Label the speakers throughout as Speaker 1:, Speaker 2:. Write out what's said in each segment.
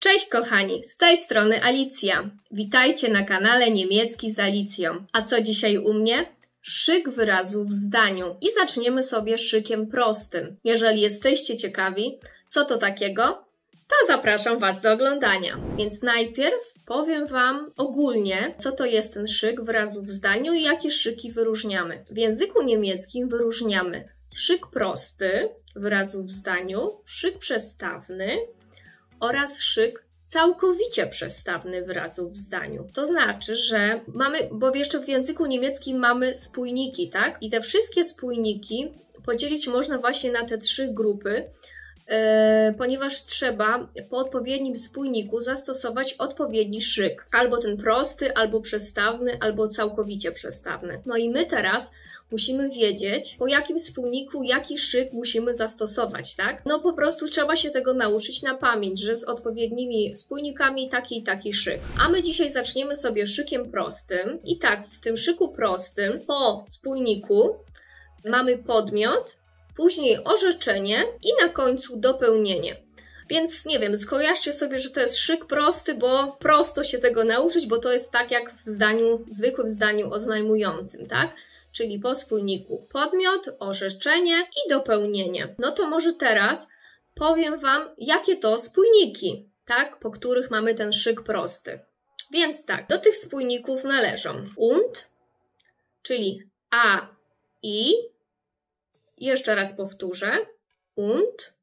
Speaker 1: Cześć kochani, z tej strony Alicja. Witajcie na kanale Niemiecki z Alicją. A co dzisiaj u mnie? Szyk wyrazów w zdaniu. I zaczniemy sobie szykiem prostym. Jeżeli jesteście ciekawi, co to takiego, to zapraszam Was do oglądania. Więc najpierw powiem Wam ogólnie, co to jest ten szyk wyrazów w zdaniu i jakie szyki wyróżniamy. W języku niemieckim wyróżniamy szyk prosty wyrazów w zdaniu, szyk przestawny oraz szyk całkowicie przestawny wyrazów w zdaniu. To znaczy, że mamy, bo jeszcze w języku niemieckim mamy spójniki, tak? I te wszystkie spójniki podzielić można właśnie na te trzy grupy, ponieważ trzeba po odpowiednim spójniku zastosować odpowiedni szyk. Albo ten prosty, albo przestawny, albo całkowicie przestawny. No i my teraz musimy wiedzieć, po jakim spójniku, jaki szyk musimy zastosować, tak? No po prostu trzeba się tego nauczyć na pamięć, że z odpowiednimi spójnikami taki i taki szyk. A my dzisiaj zaczniemy sobie szykiem prostym. I tak, w tym szyku prostym po spójniku mamy podmiot, później orzeczenie i na końcu dopełnienie. Więc nie wiem, skojarzcie sobie, że to jest szyk prosty, bo prosto się tego nauczyć, bo to jest tak jak w zdaniu, zwykłym zdaniu oznajmującym, tak? Czyli po spójniku podmiot, orzeczenie i dopełnienie. No to może teraz powiem Wam, jakie to spójniki, tak? Po których mamy ten szyk prosty. Więc tak, do tych spójników należą und, czyli a, i. Jeszcze raz powtórzę. Und,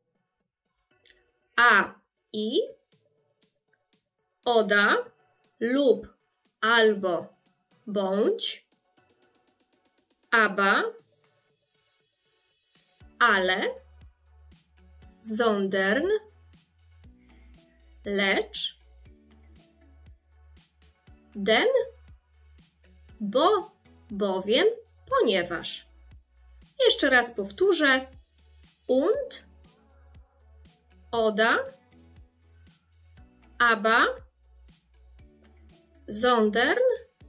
Speaker 1: a, i, oda lub albo bądź, aber, ale, sondern, lecz, denn, bo, bowiem, ponieważ. Jeszcze raz powtórzę. Und, oda, aber, sondern,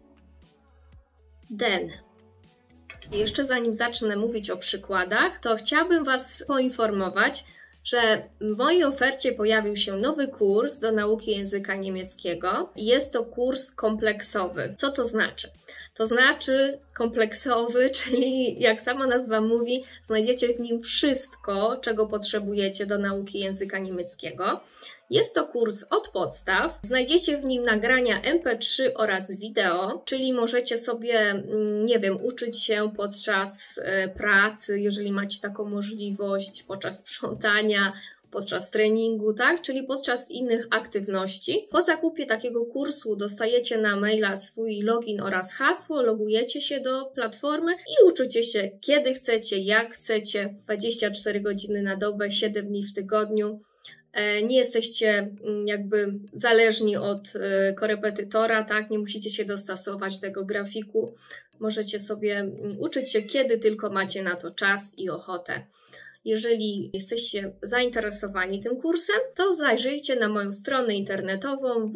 Speaker 1: denn. Jeszcze zanim zacznę mówić o przykładach, to chciałabym Was poinformować, że w mojej ofercie pojawił się nowy kurs do nauki języka niemieckiego. Jest to kurs kompleksowy. Co to znaczy? To znaczy kompleksowy, czyli jak sama nazwa mówi, znajdziecie w nim wszystko, czego potrzebujecie do nauki języka niemieckiego. Jest to kurs od podstaw. Znajdziecie w nim nagrania MP3 oraz wideo, czyli możecie sobie, nie wiem, uczyć się podczas pracy, jeżeli macie taką możliwość, podczas sprzątania, podczas treningu, tak? Czyli podczas innych aktywności. Po zakupie takiego kursu dostajecie na maila swój login oraz hasło, logujecie się do platformy i uczycie się kiedy chcecie, jak chcecie, 24 godziny na dobę, 7 dni w tygodniu. Nie jesteście jakby zależni od korepetytora, tak? Nie musicie się dostosować do tego grafiku. Możecie sobie uczyć się, kiedy tylko macie na to czas i ochotę. Jeżeli jesteście zainteresowani tym kursem, to zajrzyjcie na moją stronę internetową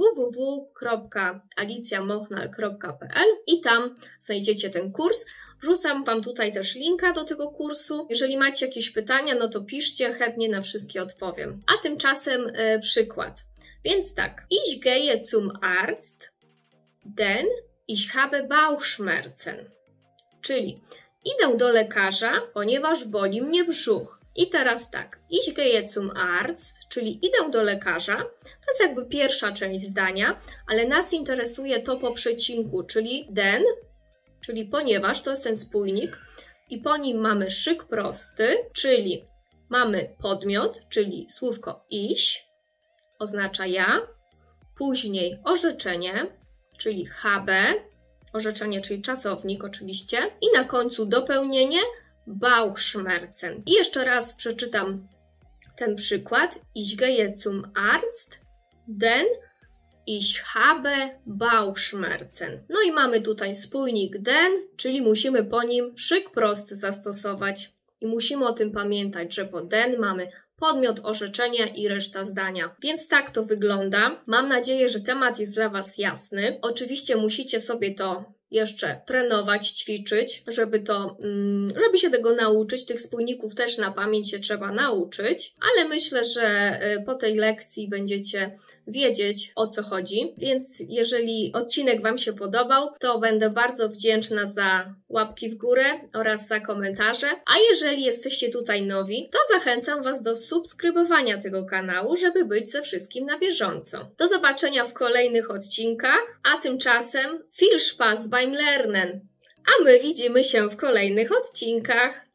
Speaker 1: www.alicjamochnal.pl i tam znajdziecie ten kurs. Wrzucam Wam tutaj też linka do tego kursu. Jeżeli macie jakieś pytania, no to piszcie, chętnie na wszystkie odpowiem. A tymczasem przykład. Więc tak. Ich gehe zum Arzt, denn ich habe Bauchschmerzen. Czyli idę do lekarza, ponieważ boli mnie brzuch. I teraz tak, ich gehe zum Arzt, czyli idę do lekarza, to jest jakby pierwsza część zdania, ale nas interesuje to po przecinku, czyli denn, czyli ponieważ, to jest ten spójnik i po nim mamy szyk prosty, czyli mamy podmiot, czyli słówko ich, oznacza ja, później orzeczenie, czyli habe, orzeczenie, czyli czasownik oczywiście. I na końcu dopełnienie Bauchschmerzen. I jeszcze raz przeczytam ten przykład. Ich gehe zum Arzt, denn ich habe Bauchschmerzen. No i mamy tutaj spójnik denn, czyli musimy po nim szyk prosty zastosować. I musimy o tym pamiętać, że po denn mamy podmiot, orzeczenie i reszta zdania. Więc tak to wygląda. Mam nadzieję, że temat jest dla Was jasny. Oczywiście musicie sobie to jeszcze trenować, ćwiczyć, żeby się tego nauczyć. Tych spójników też na pamięć się trzeba nauczyć, ale myślę, że po tej lekcji będziecie wiedzieć, o co chodzi. Więc jeżeli odcinek Wam się podobał, to będę bardzo wdzięczna za łapki w górę oraz za komentarze. A jeżeli jesteście tutaj nowi, to zachęcam Was do subskrybowania tego kanału, żeby być ze wszystkim na bieżąco. Do zobaczenia w kolejnych odcinkach, a tymczasem viel Spaß beim Lernen! A my widzimy się w kolejnych odcinkach.